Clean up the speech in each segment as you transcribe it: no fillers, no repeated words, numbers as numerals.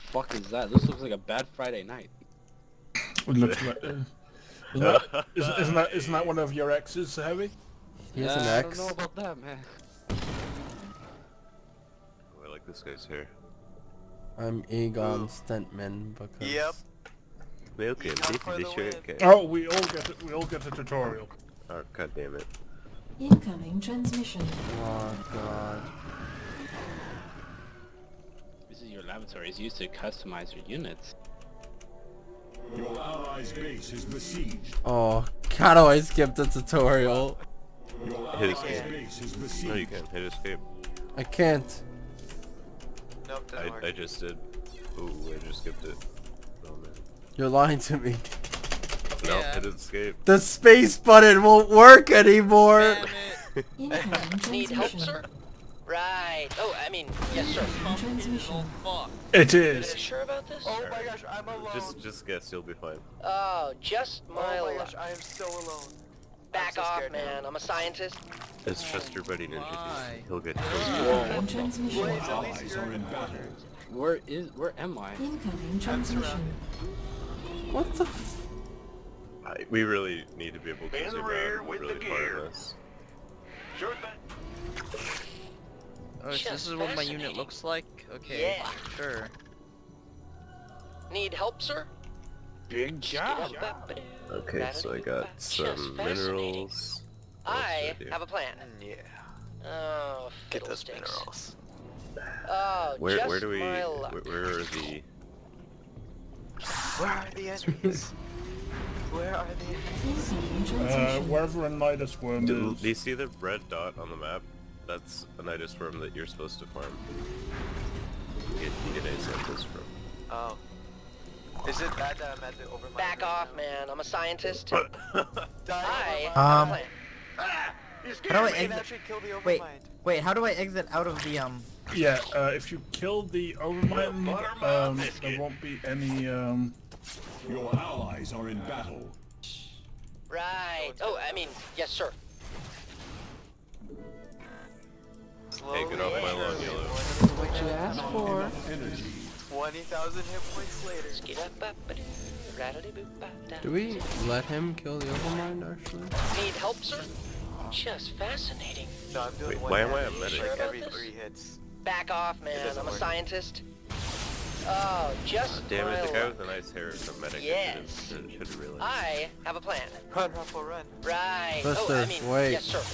fuck is that? This looks like a bad Friday night. It looks like. Isn't that one of your exes, Heavy? He has an ex. I don't know about that, man. Oh, I like this guy's hair. I'm Egon Stuntman because. Yep. Welcome, this is your okay. Oh, we all get a tutorial. Oh, god damn it. Incoming transmission. Oh god. This is your laboratory. It's used to customize your units. Your allies' base is besieged. Oh, how do I skip the tutorial? Your Hit allies' escape. base is No, besieged. you can't. Hit escape. I can't. Nope, doesn't work. I just did. Ooh, I just skipped it. Oh man. You're lying to me. No, Yeah. hit escape. The space button won't work anymore. Damn it. Incoming Need help, transmission. sir? Right. Oh, I mean, yes, sir. Transmission. Fuck. It Are is. you sure about this? Oh my gosh, I'm alone. Just guess, you'll be fine. Oh, just my Oh my luck. gosh, I am so alone. Back so off, scared now. man. I'm a scientist. It's just your buddy Ninja. Why? He'll get Incoming transmission. Blaze, at least Allies you're are in battle. Where am I? Incoming transmission. What the f- We really need to be able to In zoom rear out with really the far gear. in this. Sure thing. Oh, so this Just is what my unit fascinating. looks like? Okay, Yeah. sure. Need help, sir? Big job. Okay, so I got some minerals. I have a plan. Yeah. Oh, Get those fiddlesticks. minerals. Oh, Where just do we? my luck. Where are the? Where are the enemies? Where are the enemies? Incoming transmission. Wherever a Nidus worm Do is. you see the red dot on the map? That's a Nidus worm that you're supposed to farm. Get DNA samples from. Oh. Is it bad that I'm at the overmind Back right off, now? man. I'm a scientist. Die I overmind. have a plan. How do I We can exit? actually kill the Wait, overmind. wait. How do I exit out of the Yeah, if you kill the Overmind, there won't be any, Your allies are in battle. Right. Oh, I mean, yes, sir. Hey, get off my lawn, yellow. What you asked for? Enough energy. 20,000 hit points later. Do we let him kill the Overmind actually? Need help, sir? Just fascinating. No, I'm doing Wait, one why am I a damage, medic? like Sure every about this? 3 hits. Back off, man. doesn't I'm a work. scientist. Oh, just Damn my it, the guy luck. with the nice hair is a medic. Yes. Should have realized. I have a plan. Run, Ruffle, run. Right. Oh, I Buster, mean, wait. yes, sir.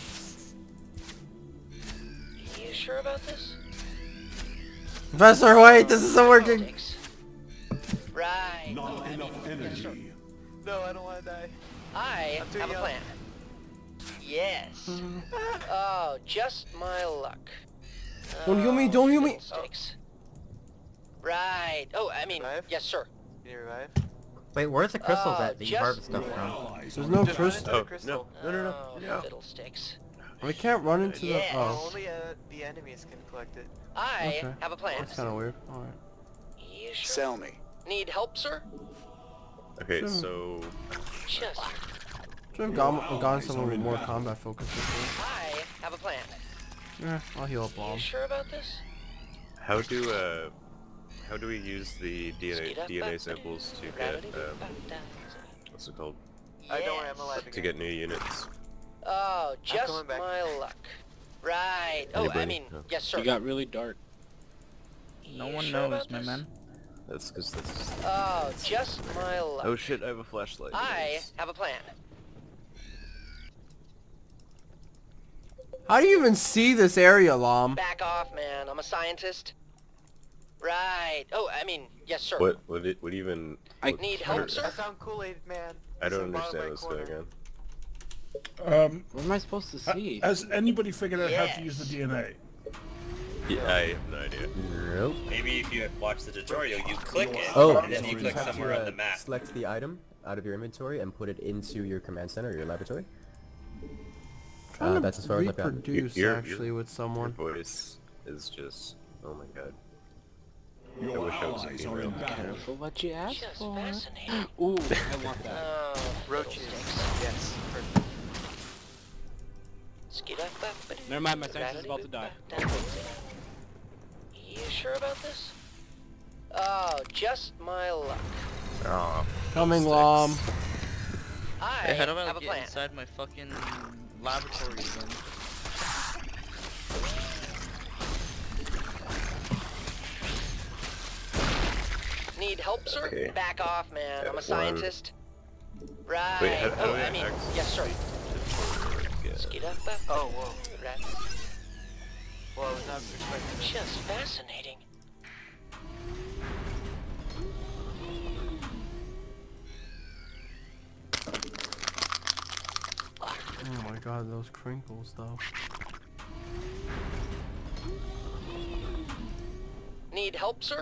You sure about this? Professor, wait, this isn't working. Fiddlesticks. Right. Not Oh, I enough mean, yes, sir. energy. No, I don't want to die. I I'm too have a young. plan. Yes. Oh, just my luck. Don't heal me, don't heal me. Fiddlesticks. Right. Oh, I mean, Revive? yes, sir. Can you revive? Wait, where's the crystals Oh, at that you just- harvest stuff Your from? allies There's are no in Just battle. run into crystal. the Oh, crystal. Oh, no. fiddlesticks. We can't run into the. Yes. Oh, Only the enemies can collect it. I okay. have a plan. That's kind of weird. All right. You sure? Sell me. Need help, sir? Okay, so Just. Should have gone somewhere with more combat focus. I have a plan. Yeah, I'll heal up You bomb. sure about this? how do we use the DNA samples to get what's it called? I don't worry, I'm Yes. alive To again. get new units. Oh, just coming back. my luck. Right. Oh, I Anybody? mean, No. yes, sir. You got really dark. No You one sure knows, about my this? man. That's because this is. Oh, just my luck. Oh shit! I have a flashlight. I Nice. have a plan. How do you even see this area, Lom? Back off, man. I'm a scientist. Right. Oh, I mean, yes, sir. What even? I Need what- help, what- sir? I found Kool-Aid, man. I don't It's in the bottom understand right what's corner. going on. What am I supposed to see? has anybody figured out how to use the Yes. DNA? Yeah, I have no idea. Nope. Maybe if you had watched the tutorial, you click it, Oh, and then you click have somewhere to, on the map. select the item out of your inventory and put it into your command center or your laboratory. Trying to that's as far as I've gotten. reproduce Your- actually with Your someone. voice is just. Oh my god. Your wish I was a allies are female. in battle. Careful what you ask Just for. fascinating. Ooh, I want that. Oh, Roaches. fiddlesticks. Yes. Perfect. Never mind, my scientist is about to die. You sure about this? Oh, just my luck. Oh, Coming, Lom. I How do I have a get plan. inside my fucking laboratory again? Need help, sir? Okay. Back off, man. I'm a One. scientist. Right. Wait, how do oh, we I mean, access yes, sir. Yeah. Skid up, up. Oh, whoa. Right. Well, I was not expecting that. Just fascinating. Oh my god, those crinkles though. Need help, sir?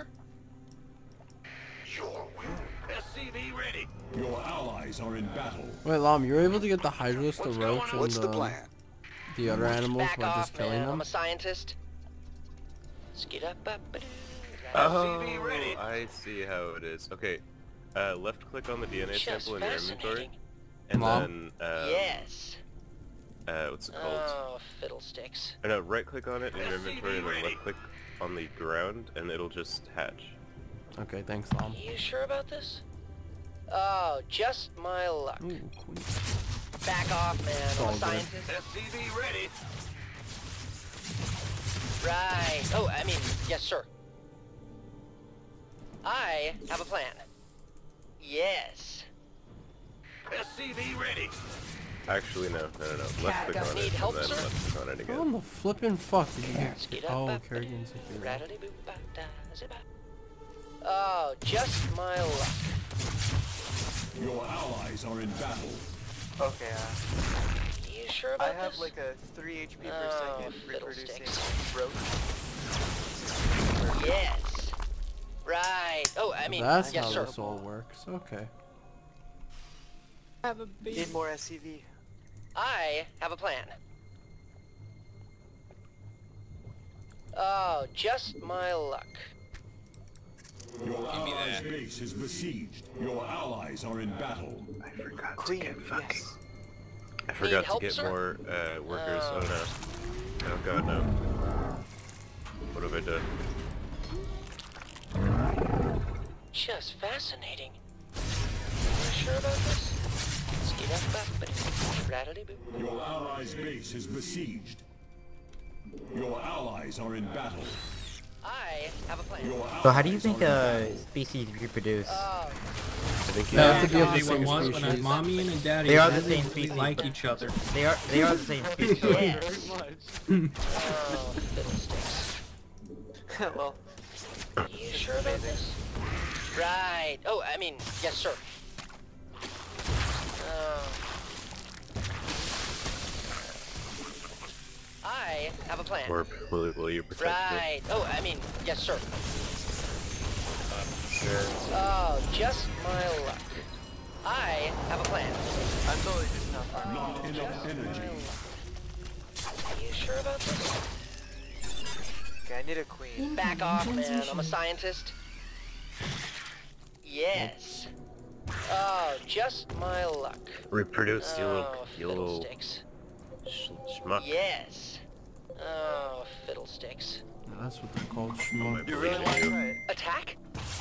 SCV ready. Your allies are in battle. Wait, Lom, you're able to get the Hydras, the roach, and the other animals Back by off, just killing man. them? I'm a scientist. Skid up, up. Oh, I see how it is. Okay, left click on the DNA Just sample in your inventory, fascinating. and Mom? then Yes. what's it called? Oh, fiddlesticks. Or no, right click on it in your inventory, and then left click on the ground, and it'll just hatch. Okay, thanks, Lom. You sure about this? Oh, just my luck. Ooh, queen. Back off, man. I'm all a good. scientist. SCV ready. Right. Oh, I mean, yes, sir. I have a plan. Yes. SCV ready. Actually, no. Left click on Need it, help, and then sir? left click on it How again. in the flippin' fuck did you Skid get? up, Oh, up, Kerrigan's a hero. Rattly-boop-ba-da-zip-ba. Oh, just my luck. Your allies are in battle. Okay, You sure I about have this? like a 3 HP per Oh, second reproducing fiddlesticks. roach. Yes. Right. Oh, I mean, That's yes, how sir. this all works. Okay. Need more SCV. I have a plan. Oh, just my luck. Your allies' base is besieged. Your allies are in battle. I forgot Queen, to get fucking. yes. I forgot help, to get sir? more workers. Oh. Oh no. Oh god, no. What have I done? Just fascinating. You sure about this? Skid up, up, rattly-boop. Your allies' base is besieged. Your allies are in battle. I have a plan. Your So how do you allies think are in battle. species reproduce? Oh, I think They have to be of the They same were once when a species. mommy and a daddy They are the really, same really species, like but- each other. They are the same species. yes. Oh, fiddlesticks. Well, You sure about this? Right. Oh, I mean, yes, sir. I have a plan. Or will you protect me? Right. Oh, I mean, yes, sir. Oh, just my luck. I have a plan. I'm totally just not far. Not enough energy. You sure about this? Okay, I need a queen. Back off, man. I'm a scientist. Yes. Oh, just my luck. Reproduce, you Oh, little fiddlesticks. schmuck. Yes. Oh, fiddlesticks. That's what they're called, schmuck. You really want to try it? Attack?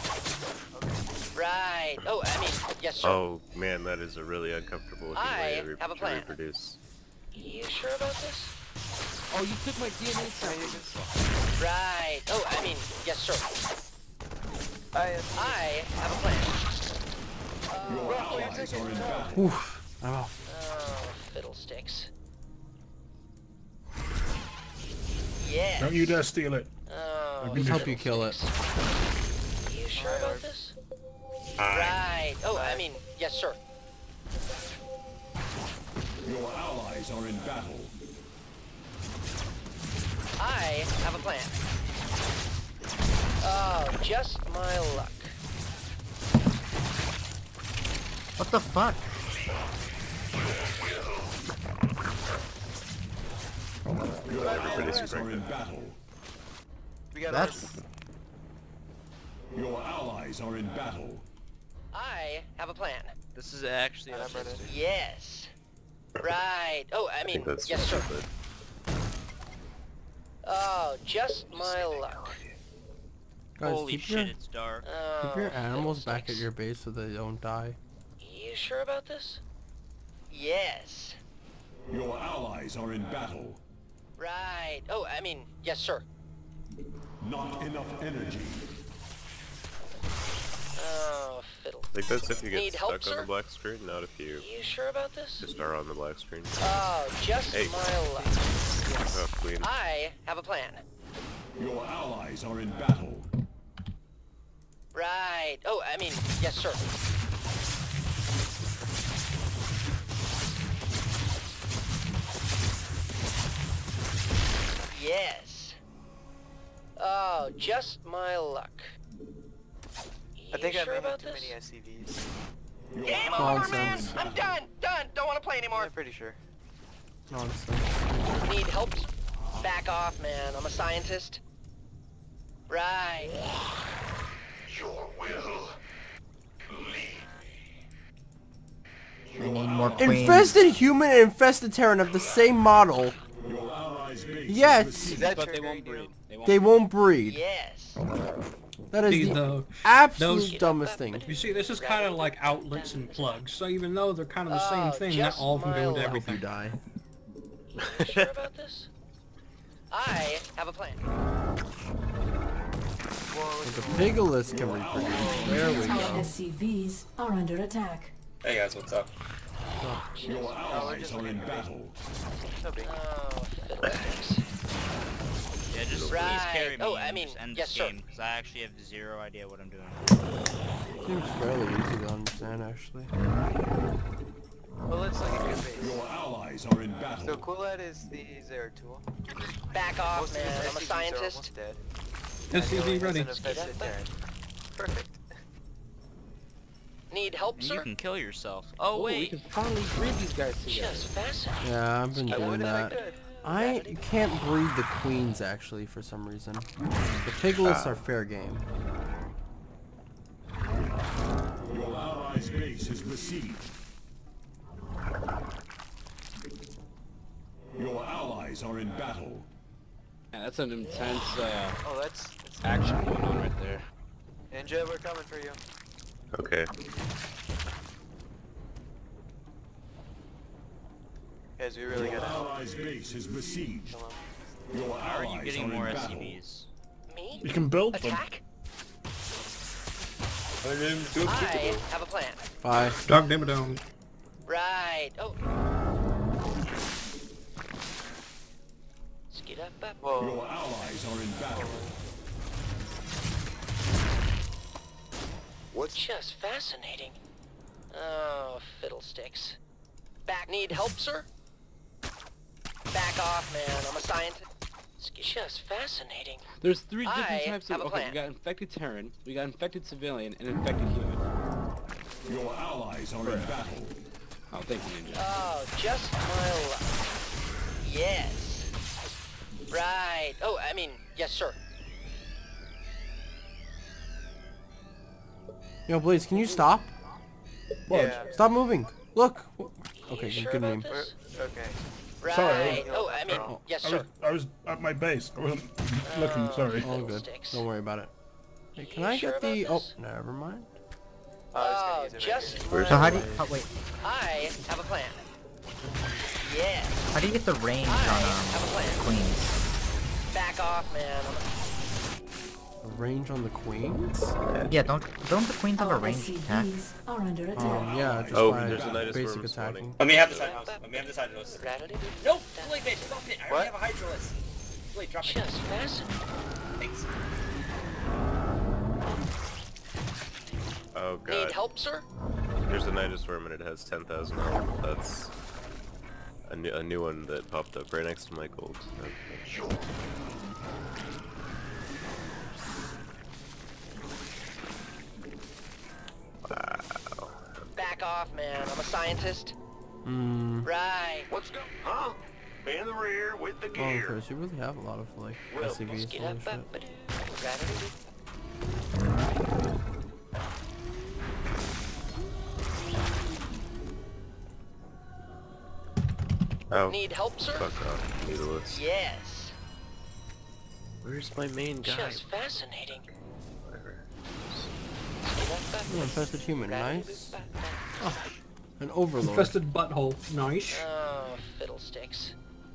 Right. Oh, I mean, yes, sir. Oh man, that is a really uncomfortable looking way to, have a to plan. reproduce. You sure about this? Oh, you took my DNA sample. Right. Oh, I mean, yes, sir. I have a plan. Your allies are in battle. Oof. I'm off. Oh, fiddlesticks. Yes. Don't you dare steal it. Oh, Let's help you kill it. You sure about this? Right. Oh, I mean, yes, sir. Your allies are in battle. I have a plan. Oh, just my luck. What the fuck? Your allies are in battle. We got That's Your allies are in battle. I have a plan. This is actually autistic. Yes. Right. Oh, I I mean, think that's yes, sir. stupid. Oh, just my luck. Guys, Holy keep shit, your, it's dark. keep your animals back at fiddlesticks. your base so they don't die. You sure about this? Yes. Your allies are in battle. Right. Oh, I mean, yes, sir. Not enough energy. Oh, fiddle. Like that's if you get Need stuck help, on sir? the black screen, not if you You sure about this? just are on the black screen. Oh, just Hey. my luck. Oh, queen. I have a plan. Your allies are in battle. Right. Oh, I mean, yes, sir. Yes. Oh, just my luck. I think You I'm sure aiming about too this? many SCVs. Game over, man! Nonsense. I'm done! Done! Don't want to play anymore! I'm pretty sure. Nonsense. Need help? Back off, man. I'm a scientist. Right. Your will. I need more queens. Infested human and infested Terran have the same model, Your allies' base yet Is that But they triggering won't you? breed. they won't breed. Yes. That is See, the absolute those- dumbest thing. You see, this is kind of like outlets and plugs. So even though they're kind of the same thing, not all of them go into You everything. die. You sure about this? I have a plan. The Pigoliths can reproduce. There we Our go. SCVs are under attack. Hey guys, what's up? Your allies are in battle. No big. Oh, fiddlesticks. Yeah, just Right. please carry me Oh, and I mean, just end yes, this sir. game, because I actually have zero idea what I'm doing. Seems fairly easy to understand, actually. Well, let's look at your base. Your allies are in So battle. Quillad is the Zeratul. Back off, Most of his man. I'm a SCVs are scientist. almost dead. SCV ready. Perfect. Need help, You sir? can kill yourself. Oh, We wait. can finally breed these guys together. Just fascinating. Yeah, I've been I doing would if I that. could. I can't breed the queens, actually, for some reason. The Pigoliths are fair game. Your allies' base is besieged. Your allies are in battle. Yeah, that's an intense Oh, that's action going on right there. Ninja, we're coming for you. Okay. Guys, we really Your gotta help. allies' base is besieged. Kill 'em. Your How are you allies getting are more in battle. SCVs? Me? You can build them. Attack? My name's Duke. I have a plan. Bye. Dog damn it down. Right. Oh. Skid up, up. Whoa. Your allies are in battle. Just fascinating. Oh, fiddlesticks. Back. Need help, sir? Back off, man. I'm a scientist. Just fascinating. There's three different I types have of. a Okay, plan. we got infected Terran, we got infected civilian, and infected human. Your allies are in battle. Oh, thank you, Ninja. Oh, just my luck. Yes. Right. Oh, I mean, yes, sir. Yo, Blaze, can you stop? Yeah. Stop moving. Look. Okay, You sure good about name. this? Okay. Right. Sorry. Oh, I mean, yes, sir. I was at my base. I wasn't looking, sorry. All good. Fiddlesticks. Don't worry about it. Hey, can You I sure get the... about Oh, this? never mind. I was gonna use it right just here. Where's So how do my you... luck. Oh, wait. I have a plan. Yes. How do you get the range I have a on plan. queens? Back off, man. The range on the queens? Yeah, don't the queens have a Our ranged attack? SCVs are under attack. Yeah, just Oh, by there's a Nidus basic worm attacking. spawning. Let me have the side house. Let me have the side house. Gravity. Nope! Wait, bitch, stop it! I What? already have a Hydralis. Wait, drop it. Just fascinating. Thanks. Oh Need god. help, sir? There's a Nidus worm and it has 10,000 health. That's a new one that popped up right next to my gold. Okay. Wow. Back off, man. I'm a scientist. Hmm. Right. Let's go. Huh? In the rear with the Oh, Chris, you really have a lot of, like, SCVs. Get Holy up, shit. up, but gravity. Oh, Need help, sir? fuck off, needless. Yes. Where's my main guy? Just fascinating. infested human, nice. Oh, an overlord. Infested butthole, nice. Oh, fiddlesticks.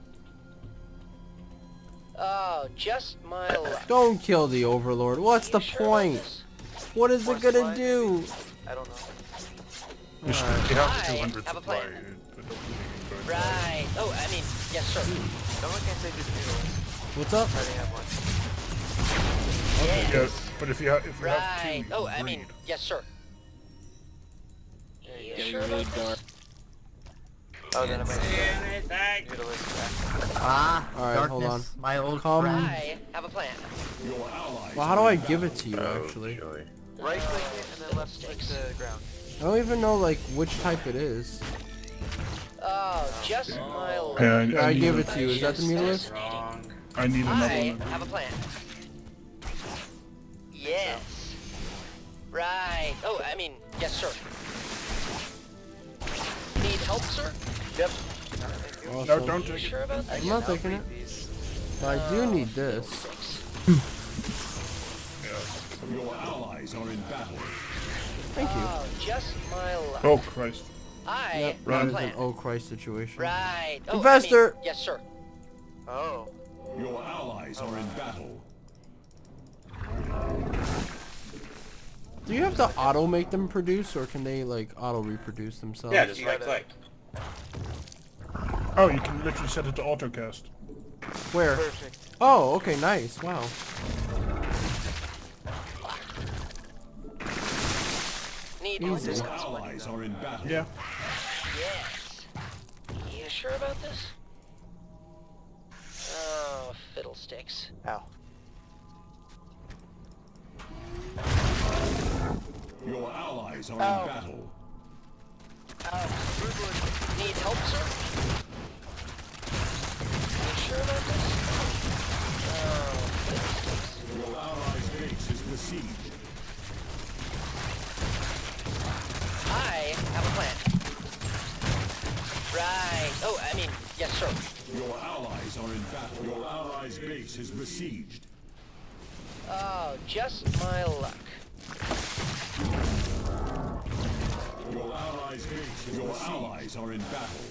Oh, just my luck. Don't kill the overlord. What's the point? What is it gonna do? I don't know. You have 200 have a supply. plan. Right. Oh, I mean, yes, sir. Someone can take this needle. What's up? I already have one. Yes. Yeah, but if you have two, Right. you Oh, can I mean, breed. yes, sir. You Getting sure really about dark. this? Oh, then I might Anything. needle is back. Ah, Alright, darkness, hold on. my old Come. friend. I have a plan. Your allies Well, how do are I in give battle. it to you, actually? Joy. Right click it and then left click the ground. I don't even know, like, which type it is. Oh, just my luck. Yeah, Yeah, I need give a- it to you. Is that the mutalisk? I need another I one. have a plan. Yes. Right. Oh, I mean, yes, sir. Need help, sir? Yep. No, Awesome. don't You take sure it. about that? I'm not taking it. These. I do need this. Your allies are in battle. Thank you. Oh, just my luck. Oh, Christ. I Yep, have that a is an plan. oh Christ situation. Right. Oh, Investor! I mean, yes, sir. Oh. Your allies are in battle. Do you have to auto make them produce, or can they like auto reproduce themselves? Yeah, just right click. Oh, you can literally set it to autocast. Where? Perfect. Oh, okay, nice. Wow. Need Easy. Your allies are in battle. Yeah. Yes. You sure about this? Oh, fiddlesticks. Ow. Your allies are in Ow. battle. Need help, sir? You sure about this? Oh, fiddlesticks. Your allies' base is besieged. I have a plan. Right. Oh, I mean, yes, sir. Your allies are in battle. Your allies' base is besieged. Oh, just my luck. Your allies' base is Your allies are in battle.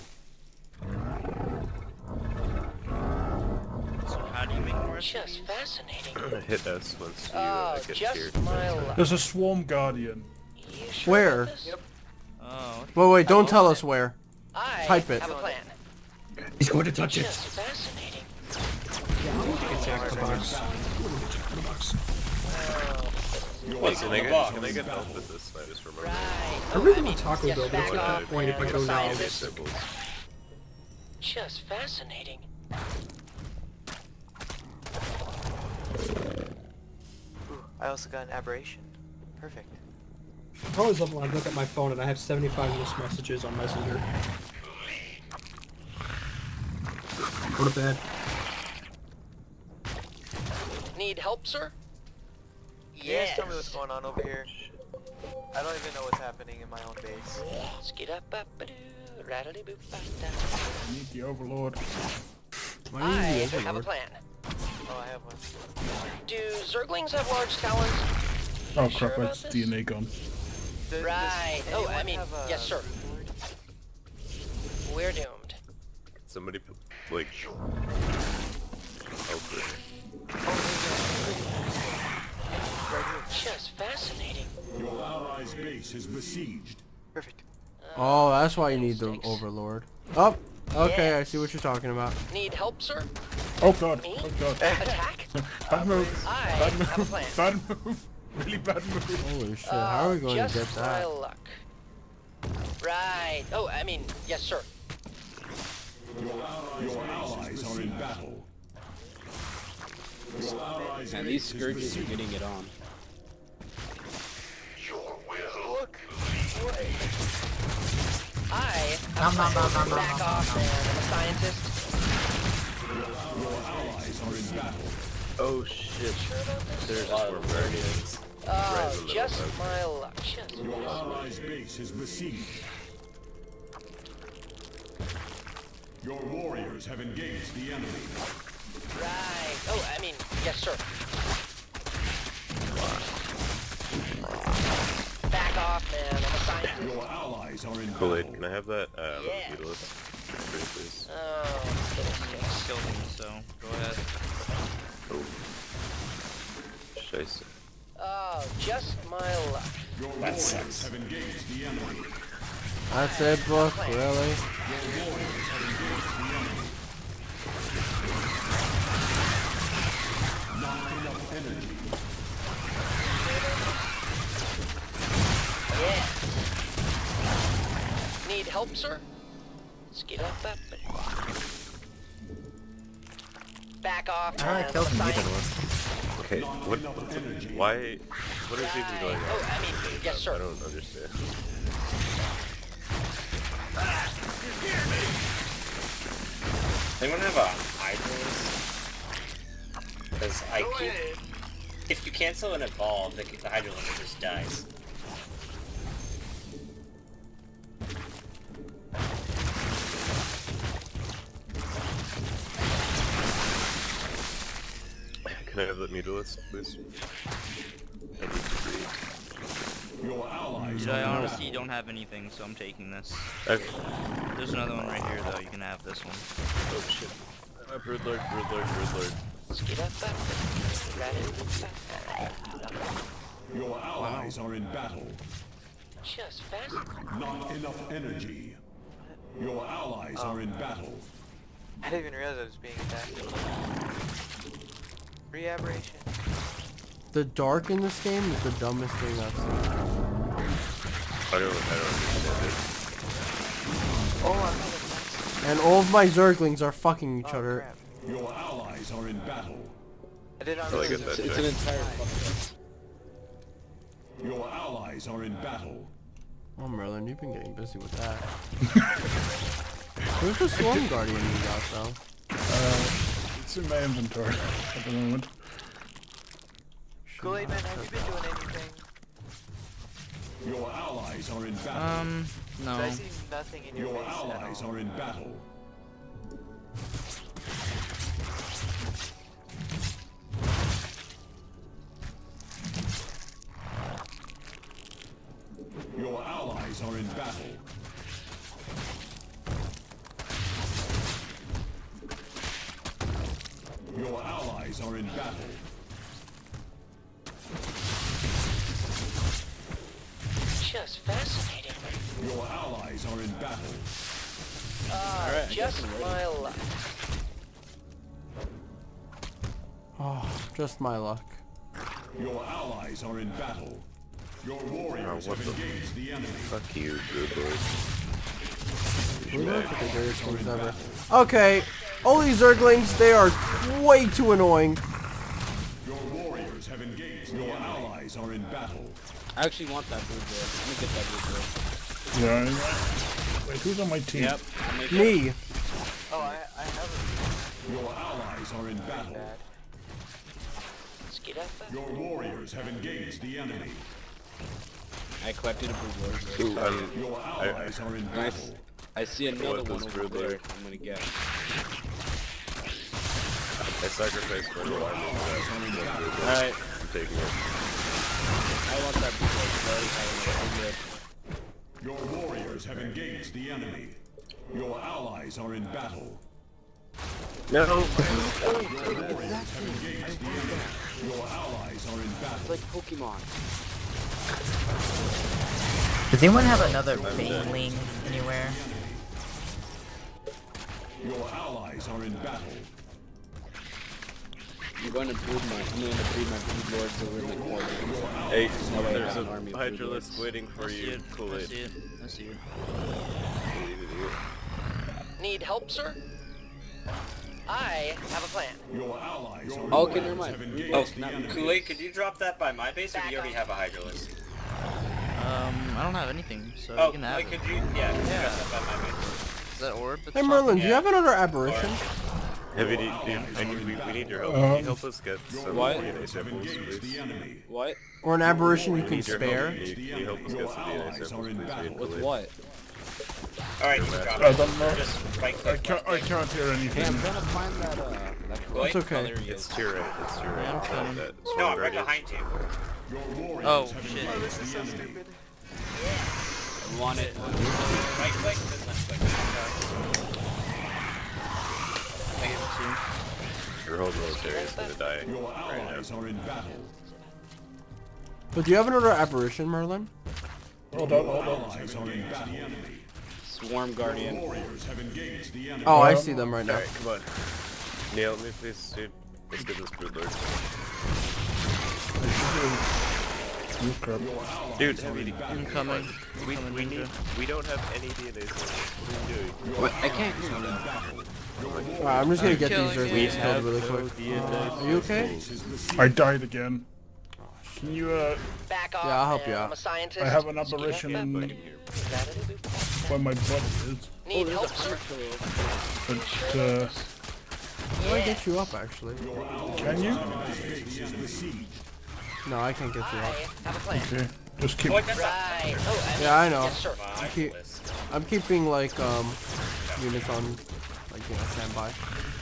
So how do you make more Just fascinating. Hit us once you Oh, get just here. my luck. There's a swarm guardian. You sure Where? about this? Yep. Oh, Wait, don't tell us where. I Type it. have a plan. He's going to touch it. Just fascinating. Wait, can I get help with this? I just remembered. Right. I really want Taco Bell, but it's back at off, that point if I man. go now. Scientist. Symbols. Just fascinating. Ooh, I also got an aberration. Perfect. I always love when I look at my phone and I have 75 missed messages on Messenger. Go to bed. Need help, sir? Can you guys tell me what's going on over here? I don't even know what's happening in my own base. Skidap-bap-a-doo, rattly-boop-ba-da. I need the overlord. Why I do you have a overlord? plan. Oh, I have one. Do Zerglings have large talons? Oh Sure crap, about that's this? DNA gone. Right. Oh, I anyone mean, have a yes, sir. We're doomed. Somebody put, like, over. Just fascinating. Your allies' base is besieged. Perfect. Oh, that's why you need the Sticks. overlord. Oh, okay, I Yes. see what you're talking about. Need help, sir? Oh god, Me? oh god. Attack? Bad move. I Bad have a move. plan. Bad move. Really bad move. Holy shit, how are we going to Just get that? my luck. Right. Oh, I mean, yes, sir. Your allies are in battle. Your allies' And base these is scourges are besieged. getting it on. Look. I Nom, nom, nom, nom, nom, back nom, off, nom. man. I'm a scientist. Your allies are in battle. Oh shit. There's a swarm guardians. Oh, Right in the middle just of my luck. Just Your allies' base is besieged. Your warriors have engaged the enemy. right. Oh, I mean, yes, sir. Back off. Your allies are in Kool-Aid, battle. can I have that Yes. Mutalisk? Please. Oh, Killed me, so go ahead. Oh. Scheiße. oh, just my luck. Your That warriors sucks. have engaged the enemy. That's it, book. Really? Your warriors have engaged the enemy. Not enough energy. Yeah. Need help, sir? Skid up. Back off. I killed the Messiah. Mutalisk. Okay, what is even going on? Oh, I mean, yes, sir. I don't understand. Anyone have a Hydralis? Because I keep... If you cancel and evolve, the Hydralis just dies. Can I have that Mutalisk, please? I need to breathe. Your allies Dude, are I in honestly battle. don't have anything, so I'm taking this. Okay. There's another one right here, though. You can have this one. Oh shit. Broodlord. Skid up. Your allies are in battle. Just fast. Not enough energy. Your allies are in battle. I didn't even realize I was being attacked. Re-aberration. The dark in this game is the dumbest thing I've seen. I don't understand it. Oh, I'm not And all of my Zerglings are fucking each other. crap. Your allies are in battle. I did not Probably realize get that It's check. an entire fucking... Your allies are in battle. Oh, Merlin, you've been getting busy with that. Where's the Storm Guardian you got, though? It's in my inventory at the moment. Kool-Aid Man, have you been doing anything? Your allies are in battle. No. I see nothing in your Your face at allies all. are in battle. Your allies are in battle. Your allies are in battle. Just fascinating. Your allies are in battle. Ah, just my luck. Oh, just my luck. Your allies are in battle. Your warriors what have the- engaged the enemy. Fuck you, Broodlord. Who knows what the greatest things ever. Okay, all these Zerglings, they are way too annoying. Your warriors have engaged. Your allies are in battle. I actually want that blue girl. Let me get that blue girl. Yeah. Wait, who's on my team? Yep. I'm gonna get Me. Oh, I have Your allies are in a battle. bad. Skid up. Your warriors have engaged the enemy. I collected a blue girl. Your allies are in Nice. battle. I see another What one does over Brood there. like? I'm gonna get. I sacrificed my little army for that. Broodlord. Alright. I'm taking it. I want that blue girl. Sorry, Your warriors have engaged the enemy. Your allies are in battle. No! Your warriors have engaged the enemy. Your allies are in battle. It's like Pokemon. Does anyone have another Baneling anywhere? Your allies are in battle. I'm going to breed my brood lords over in the corner. Hey, That way I there's have a an army of Hydralisk brood lords. waiting for I see you, it. I Kool-Aid. see it. I see it. Need help, sir? I have a plan. Your allies are in Okay, never battle. mind. Have Oh, engaged the not enemy. Kool-Aid, could you drop that by my base, or do you already have a Hydralis? I don't have anything, so Oh, you can have wait, it. could you? Yeah, could you drop that by my base? Is that orb? Hey Merlin, do you have another aberration? Heavy, we need your help. Can you help us get some What? DNA samples, please? What? Or an aberration you We can need your spare? help. Can you help us get some DNA samples, please? With what? Alright, you drop I it. don't know. Just right I click. can't hear Hey, anything. I'm trying to find that It's okay. Oh, there he It's is. to your right. It's to your right. I'm coming. That No, Storm I'm right Guardian. behind you. Oh, shit. Oh, this is so stupid. I want it? Right click, then left click. I give it to you. Your whole military is gonna die. Your allies are in battle. But do you have another apparition, Merlin? Hold on. Allies are in battle. Swarm Guardian. Warriors have engaged the enemy. Oh, I see them right now. Alright, come on. Nail me, please, dude. Let's get this brood lord. Dude, heavy. Incoming. We don't have any DNA. What are you doing? What? I can't hear you. Alright, I'm just gonna get these killing Zerglings it. killed really quick. Are you okay? I died again. Can you, Back off, Yeah, I'll help you man. out. I'm a scientist. I have an apparition where my butt is. Need help, sir? But, How do I get you up, actually? can you? No, I can't get you up. Have a plan. Okay. Just keep... Right. Oh, Yeah, I know. Yes, sir. I'm keeping, like, units on, like, you know, standby.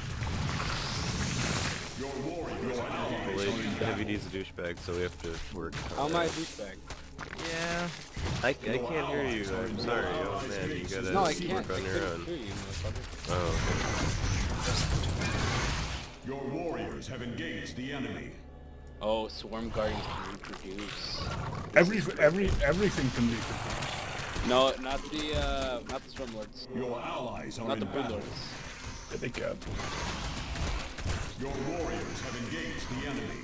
Heavy D's a douchebag, so we have to work. How am I a douchebag? Yeah. I can't hear you. I'm sorry. Oh man, you gotta No, I can't. work on your own. Hear you, motherfucker. Oh. Your warriors have engaged the enemy. Oh, Swarm Guardians can reproduce. Everything can be produced. No, not the Storm Lords. Your allies are Not in the Brood battle. Lords. Yeah, they can. Your warriors have engaged the enemy.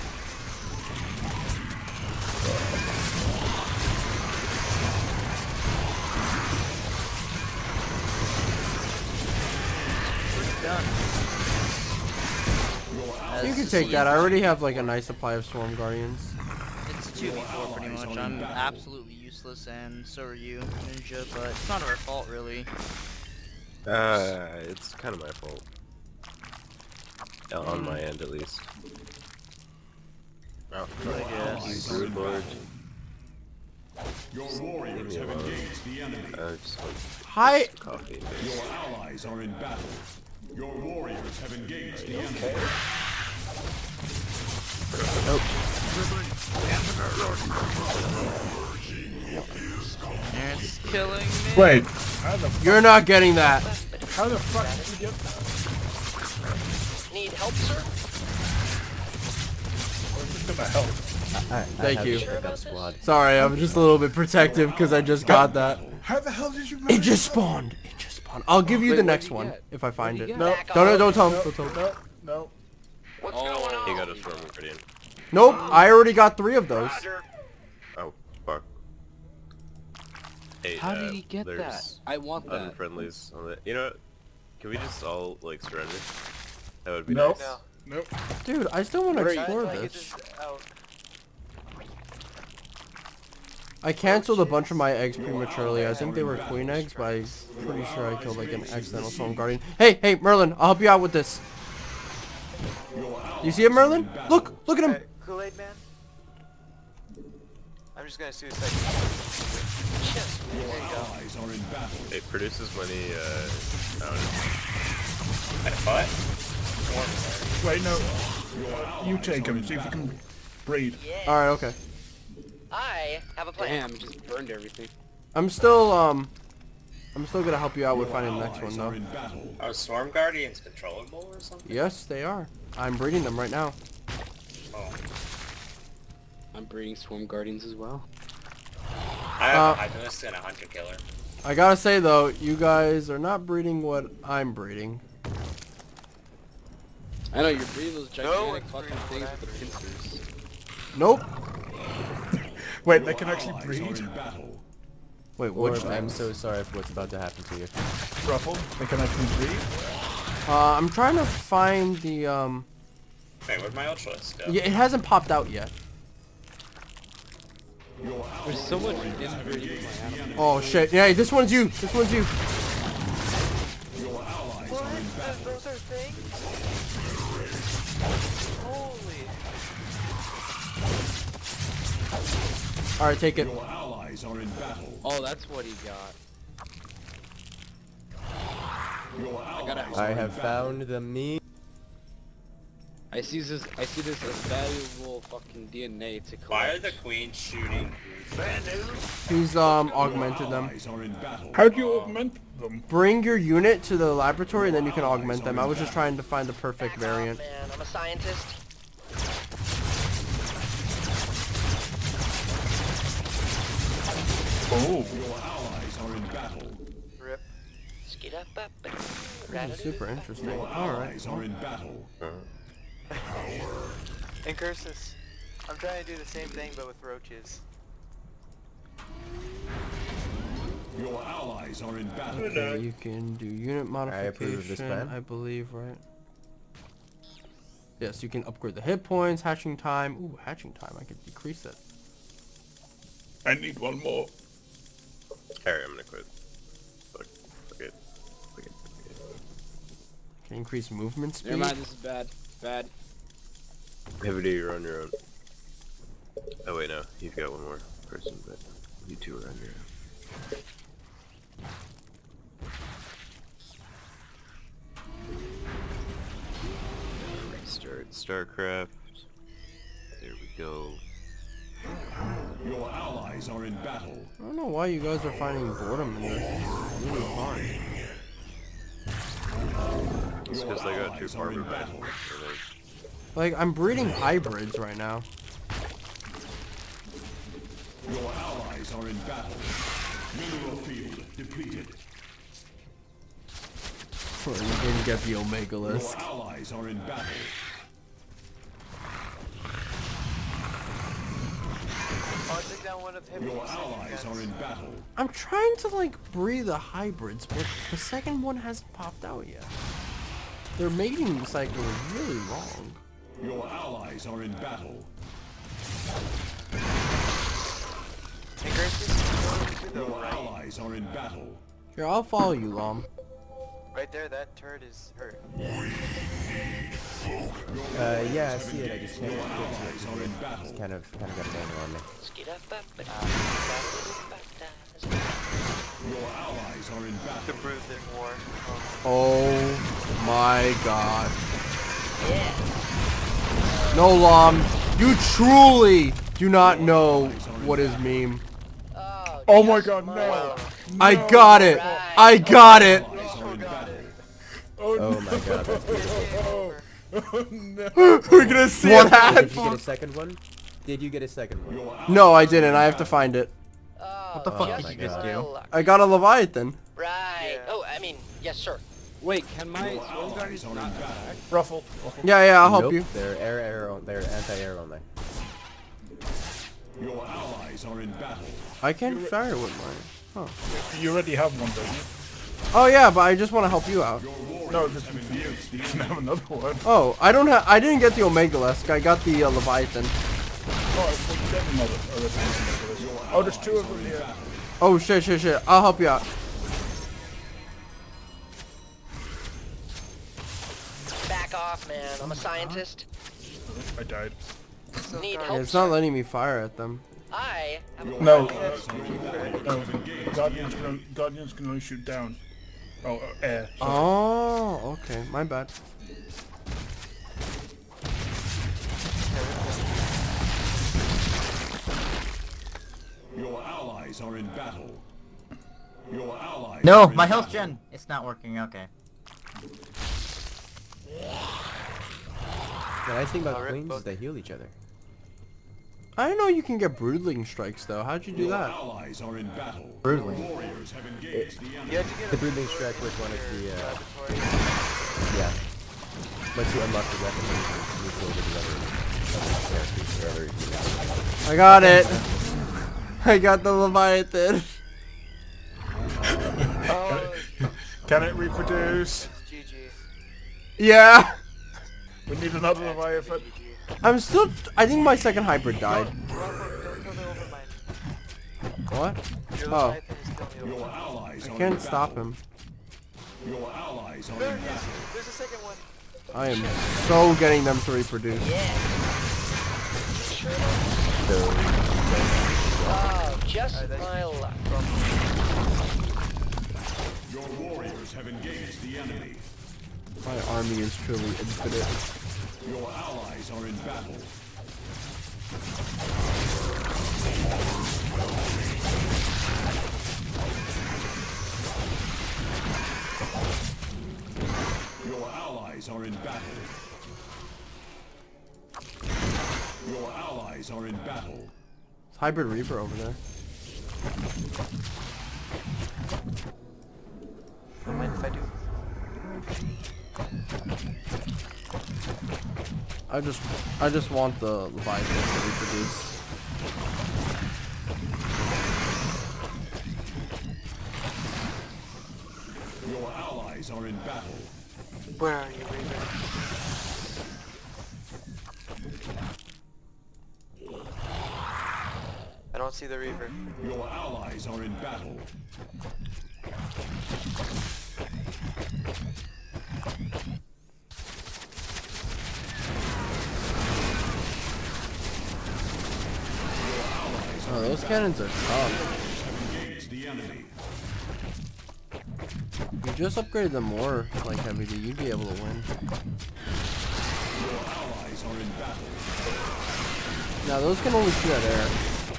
You can take that. I already have, like, a nice supply of Swarm Guardians. It's 2v4 pretty much. I'm absolutely useless, and so are you, Ninja, but it's not our fault, really. It's kind of my fault. On my end, at least. Oh, I guess. Brood Lord. Your warriors have engaged the enemy. Just want Hi! coffee. Your allies are in battle. Your warriors have engaged the enemy. It's killing me. Wait, how the You're not getting that. How the fuck did you get that? Need help, sir? I was just gonna help. Thank you. Backup squad. Sorry, I'm just a little bit protective because I just got that. How the hell did you It manage just spawned. It just spawned. I'll give you Wait, the what next did you one get? if I find What did it. you No, get? don't tell him. Don't tell him. No. What's going on? He got a Swarm Guardian. Nope, I already got 3 of those. Roger. Oh, fuck. Hey, How did he get there's that? I want that. unfriendlies on it. You know what? Can we just all, like, surrender? That would be Nope. nice. No. Nope. Dude, I still want to explore Until I get this. out. I canceled a bunch of my eggs prematurely. I think they were queen eggs, but I'm pretty sure I killed like an accidental Storm Guardian. Hey, Merlin, I'll help you out with this. You see it, Merlin? Look at him. Kool-Aid Man? I'm just gonna suicide. There you go. Allies are in battle. It produces money, I don't know. At a butt? Wait, no. You take him. See if you can breed. Alright, okay. I have a plan. Damn, it just burned everything. I'm still gonna help you out with finding the next one though. Are Storm Guardians controllable or something? Yes, they are. I'm breeding them right now. Oh. I'm breeding Swarm Guardians as well. I have a Hydralist and a Hunter Killer. I gotta say though, you guys are not breeding what I'm breeding. I know, you're breeding those gigantic fucking things with the pincers. Nope. Wait, they can actually breed? Wait, which I'm so sorry for what's about to happen to you. Ruffle? They can actually breed? I'm trying to find the Wait, where'd my Ultralist go? yeah, it hasn't popped out yet. There's so much inbreeding in my animal. Oh shit. Yeah, this one's you. This one's you. Those are things? Holy. Alright, take it. Allies are in battle. Oh, that's what he got. I have found the me. I see this as valuable fucking DNA to collect. Why are the queens shooting He's augmented them. How do you augment them? Bring your unit to the laboratory and then you can augment them. I was just trying to find the perfect variant. Man, I'm a scientist. Oh. Your allies are in battle. Rip. Skid up. This is super interesting. Your Alright. allies are in battle. And curses. I'm trying to do the same thing but with roaches. Your allies are in battle. Okay, you can do unit I approve of this modification, plan. I believe, right? Yes, you can upgrade the hit points, hatching time. Ooh, hatching time. I can decrease it. I need one more. Alright, I'm gonna quit. Fuck it. Can increase movement speed. Never mind, this is bad. Bad. Heavy, you're on your own. Oh wait, no. You've got one more person, but you two are on your own. Restart Starcraft. There we go. Your allies are in battle. I don't know why you guys are finding boredom in this. It's really fun. It's because they got two farmer battle. Like, I'm breeding hybrids right now. Your allies are in battle. Mineral field depleted. You didn't get the Omega list. Your allies are in battle. I'll take down one of him. Your allies are in battle. I'm trying to like breed the hybrids, but the second one hasn't popped out yet. Their mating cycle is really long. Your allies are in battle. Your allies are in battle. Here, I'll follow you, Lom. Right there, that turret is hurt. Yeah, I see it. I just can't get to it. It's kind of got an angle on me. Your allies are in battle. The bruised in war. Oh my god. No, Lom. You truly do not know what is meme. Oh my god, no. I got it. I got it. Oh my god, that's Oh no. We're gonna see what happens. Did you get a second one? Did you get a second one? No, I didn't. I have to find it. What the fuck did you just do? I got a Leviathan. Right. Oh, I mean, yes, sir. Wait, can my Sword Guardians not attack? Ruffle. Yeah, I'll help you. They're they're anti-air only. Your allies are in battle. I can fire with mine. Huh. You already have one, don't you? Oh yeah, but I just want to help you out. No, just for you. You can have another one. Oh, I don't have. I didn't get the Omega Lesk. I got the Leviathan. Oh, I thought you got another. Oh, there's two of them here. Oh shit. I'll help you out. Back off, man. I'm a scientist. I died. Need Yeah, help. it's not letting me fire at them. I have a No. Guardians can only shoot down. Oh, air. Sorry. Oh, okay. My bad. Your allies are in battle. Your allies. No, my health gen. It's not working. Okay. The nice thing about queens is they heal each other. I didn't know you can get broodling strikes though. How'd you do that? Allies are in battle. Broodling. Warriors have engaged the enemy. The broodling strike was one of the yeah. Once you unlock the weapon, you move over the other. I got it. I got the Leviathan. Can it reproduce? GG. Yeah. We need another Leviathan. I'm still. I think my second hybrid died. Don't kill the overmind. What? Your Oh. Leviathan is killing the overmind. I can't stop him. Your allies are There in it is. battle. There's a second one. I am so getting them to reproduce. Oh, just my luck. Your warriors have engaged the enemy. My army is truly infinite. Your allies are in battle. allies are in battle. Your allies are in battle. It's Hybrid Reaper over there. Don't mind if I do. I just want the Leviathan to reproduce. Your allies are in battle. Where are you, Reaper? I don't see the Reaper. Your allies are in battle. Oh, those cannons are tough. Engage the enemy. You just upgraded them more, like heavy duty, you'd be able to win. Your allies are in battle. Now those can only shoot at air.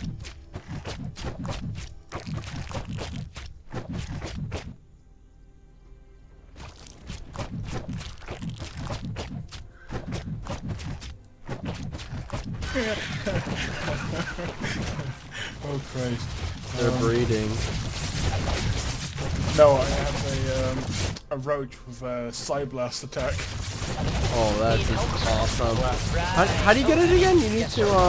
Oh Christ. They're breeding. No, I have a roach with a Psyblast attack. Oh, that's just awesome. How do you get it again? You need to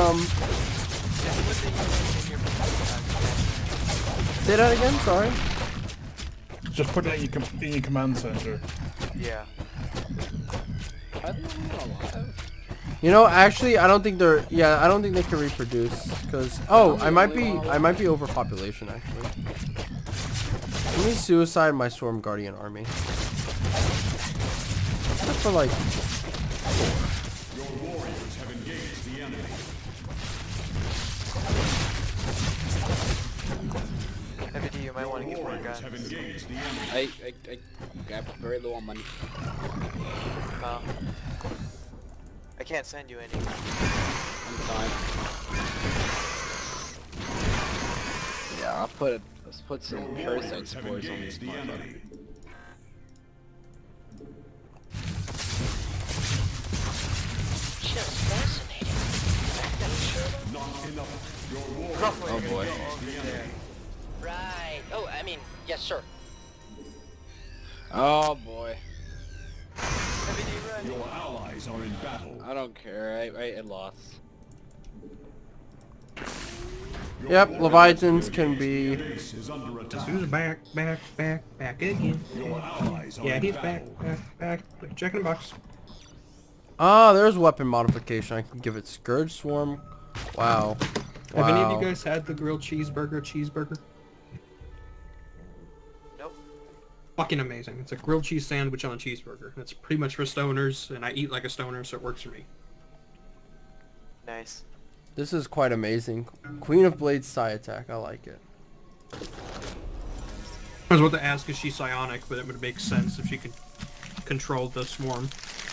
say that again, sorry. Just put it in your command center. Yeah. You know, actually, I don't think they're. Yeah, I don't think they can reproduce. Cause I might be overpopulation actually. Let me suicide my Storm Guardian army. Just for like. Your warriors have engaged the enemy. Heavy D, you might want to get more guns. Have engaged the enemy. I got very low on money. Oh. I can't send you any. I'm fine. Yeah, let's put some parasite spores on these motherfuckers. Just fascinating. Not enough. Your warriors Oh boy. Right. Oh, I mean, yes, sir. Oh boy. Your allies are in battle. I don't care. I lost. Yep, Leviathans can be. Is under attack. Who's back again? Your allies are Yeah, in he's battle. back. Checking the box. Ah, there's weapon modification. I can give it Scourge Swarm. Wow. Have any of you guys had the grilled cheeseburger? Nope. Fucking amazing. It's a grilled cheese sandwich on a cheeseburger. It's pretty much for stoners, and I eat like a stoner, so it works for me. Nice. This is quite amazing. Queen of Blades Psi attack. I like it. I was about to ask, is she psionic, but it would make sense if she could control the swarm.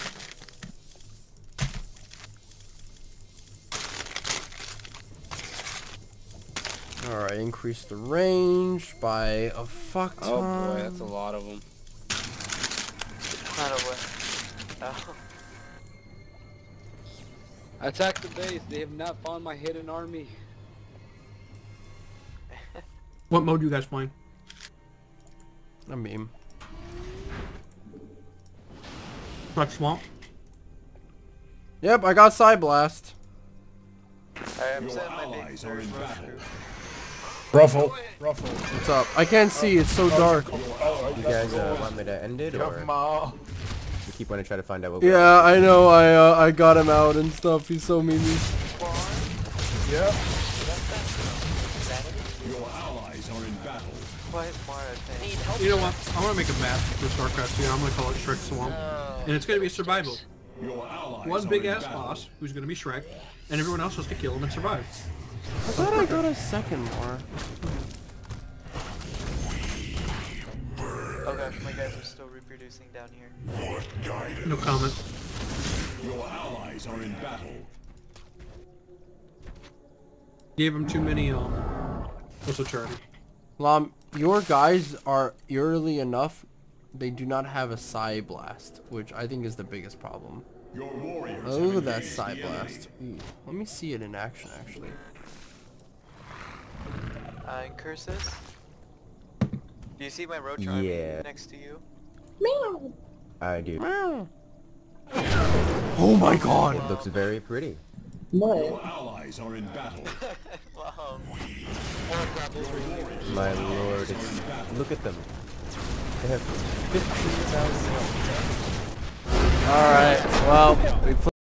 Alright, increase the range by a fuck ton. Oh boy, that's a lot of them. Not a what? Oh. Attack the base. They have not found my hidden army. What mode do you guys playing? A meme. Like Swamp? Yep, I got Psi Blast. I'm setting my base there. Ruffle. What's up? I can't see. It's so dark. You guys want me to end it, or you keep wanting to try to find out what? Yeah, I know. I got him out and stuff. He's so memey. Yeah. Your allies are in battle. You know what? I want to make a map for Starcraft 2. I'm going to call it Shrek Swamp. And it's going to be a survival. Your allies One are big in ass battle. boss who's going to be Shrek, and everyone else has to kill him and survive. I thought I got a second more. Oh gosh, my guys are still reproducing down here. No comment. Your allies are in battle. Gave him too many, what's the charity? Lam, your guys are eerily enough they do not have a Psy Blast, which I think is the biggest problem. Your warriors Oh, that Psy Blast. Ooh, let me see it in action, actually. And curses. Do you see my roach army next to you? Meow. I do. Meow. Oh my god! It looks very pretty. Your allies are in battle. Wow. My lord, look at them. They have 15,000. Alright, well, we